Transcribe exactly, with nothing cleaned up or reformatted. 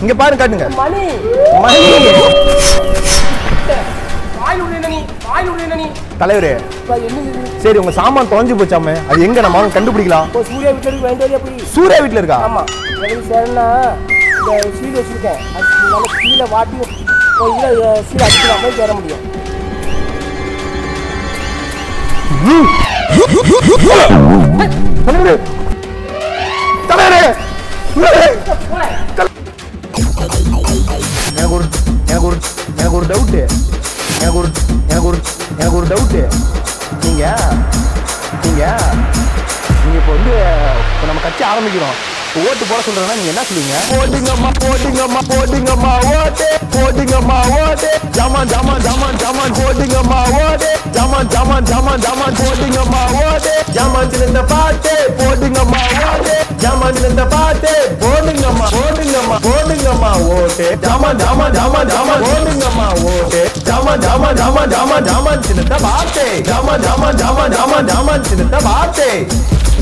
இங்க பாருங்க காட்டுங்க. மணி மணி வாயில் உள்ள நீ வாயில் உள்ள நீ தலைவரே. சரி உங்க சாமான் தொலைஞ்சு போச்சாமே, அது எங்க நம்ம கண்டுபிடிக்கலாம்? சூர்யா வீட்டுல இருக்கு வேண்டிய போய். சூர்யா வீட்டுல இருக்கா? ஆமா. எனக்கு சரினா இந்த சீல் வச்சிருக்கேன், அது நம்ம கீழே வாட்டி ஒரு இதில் சீல் அடிக்கிற மாதிரி சேர முடியும். தலைவரே எனக்கு ஒரு எனக்கு ஒரு எனக்கு ஒரு டவுட்டு எனக்கு ஒரு எனக்கு ஒரு எனக்கு ஒரு டவுட்டு நீங்க நீங்க நீங்க இப்போ வந்து இப்போ நம்ம கட்சி ஆரம்பிக்கிறோம், ஓட்டு போட சொல்றேன்னா நீங்க என்ன சொல்லுவீங்க? போட்டிங்கம்மா போட்டிங்கம்மா போட்டிங்கம்மா ஓட்டு போட்டிங்கம்மா ஓட்டு ஜமான் ஜமான் ஜமான் ஜமான் போட்டிங்கம்மா ஓட்டு ஜமான் ஜமான் ஜமான் ஜமான் போட்டிங்கம்மா ஓட்டு ஜமான் இந்த பாட்டு போட்டிங்கம்மா ஓட்டு ஜமான் இந்த பாட்டு போட்டிங்கம்மா போட்டிங்கம்மா போட்டிங்கம்மா ஓட்டு ஜமான் ஜமான் ஜமான் ஜமான் போட்டிங்கம்மா ஓட்டு ஜமான் ஜமான் ஜமான் ஜமான் ஜமான் இந்த பாட்டு ஜமான் ஜமான் ஜமான் ஜமான் ஜமான் இந்த பாட்டு